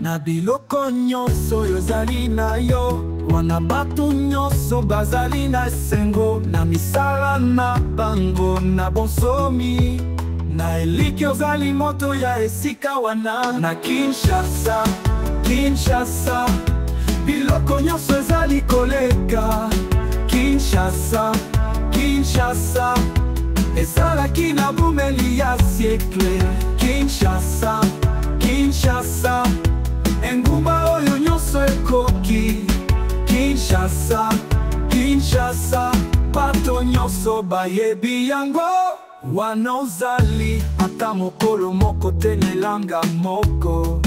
na biloko nyonso oyo ezali na yo. Wana bato nyonso bazali na esengo na misala na bango na bonsomi. Na eliki ozali moto ya esika wana. Na Kinshasa, Kinshasa, biloko nyonso ezali koleka. Kinshasa, Kinshasa, ezalaki na bumeli ya siècle. Kinshasa, Kinshasa, engumba oyo nyonso ekoki. Kinshasa, Kinshasa, bato nyonso bayebi yango. Wana ozali ata mokolo moko te na elanga moko,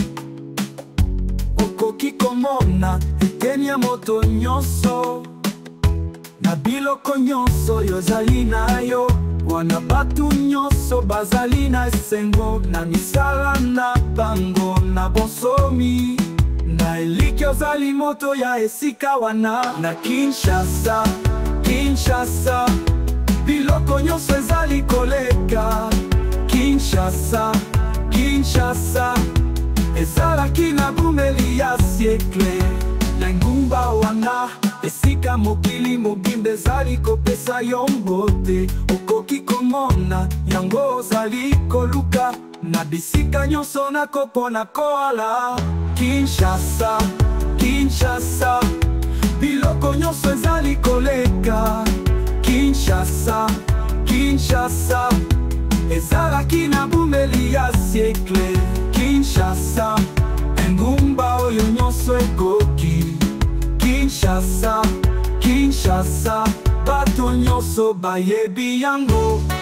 okoki komona eteni ya moto nyonso na biloko nyonso oyo ezali na yo. Wana bato nyonso bazali na esengo na misala na bango na bonsomi. Na eliki ozali moto ya esika wana. Na Kinshasa, Kinshasa, biloko nyonso ezali koleka. Kinshasa, Kinshasa, ezalaki na bumeli ya siècle. Na engumba wana esika mokili mobimba ezali kopesa yo mbote, okoki komona yango ozali koluka na bisika nyonso na kopona koala. Kinshasa, Kinshasa, biloko nyonso ezali koleka. Kinshasa, Kinshasa, ezalaki na bumeli ya siècle. Kinshasa, engumba oyo nyonso ekoki. Kinshasa, Kinshasa, bato nyonso bayebi yango.